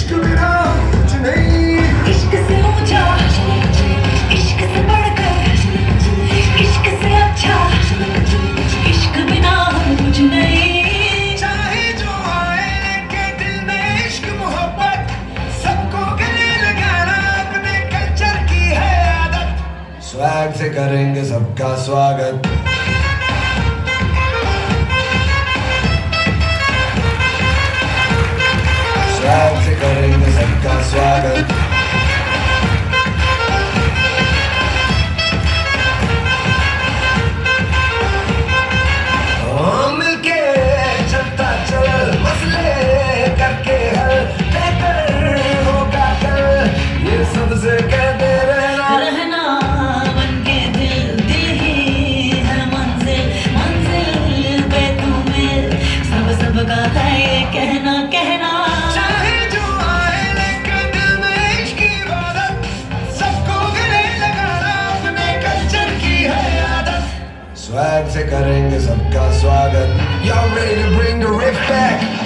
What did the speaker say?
इश्क बिना कुछ नहीं, इश्क से ऊंचा, इश्क से बढ़कर, इश्क से अच्छा, इश्क बिना हम कुछ नहीं। चाहे जो आए के दिल में इश्क मोहब्बत, सबको गले लगाना अपने कल्चर की है आदत। स्वैग से करेंगे सबका स्वागत, स्वैग से करेंगे सबका स्वागत। मिलके चलता चल, मसले करके हल, बेहतर होगा कल, ये सबसे कहते रहना बनके दिल, दिल ही है मंजिल, मंजिल पे तू मिल, सब का है ये कहना कहना। चाहे जो आए लेके दिल में इश्क की इबादत, सबको गले लगाना अपने कल्चर की है आदत। स्वैग से करेंगे सबका स्वागत। Y'all ready to bring the riff back?